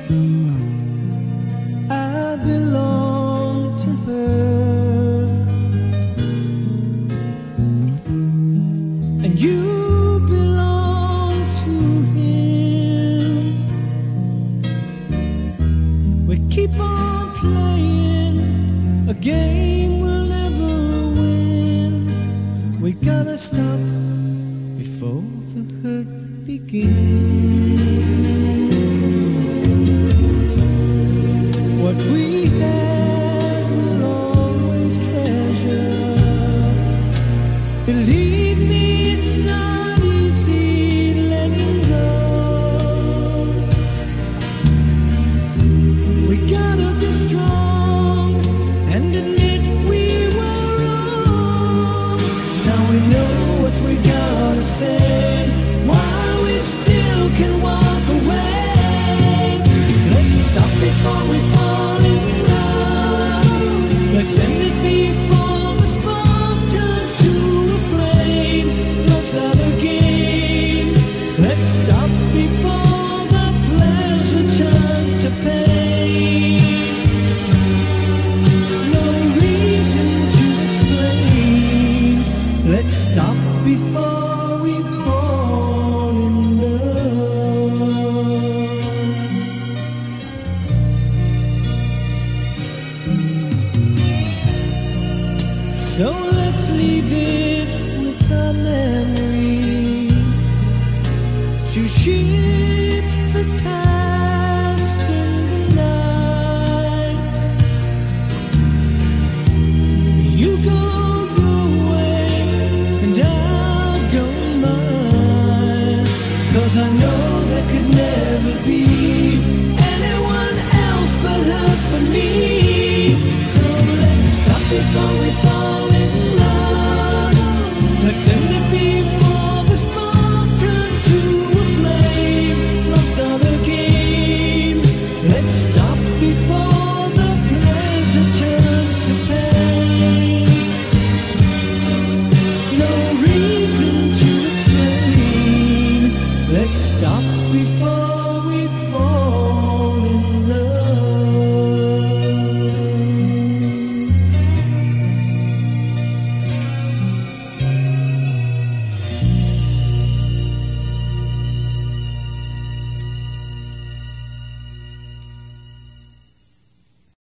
I belong to her, and you belong to him. We keep on playing a game we'll never win. We gotta stop before the hurt begins. What we had we'll always treasure. Believe me, it's not easy letting go. We gotta be strong and admit we were wrong. Now we know what we gotta say, while we still can walk away. Let's stop before we fall in love. Let's end it before the spark turns to a flame. Love's not a game. Let's stop before the pleasure turns to pain. No reason to explain. Let's stop before we fall in love. So let's leave it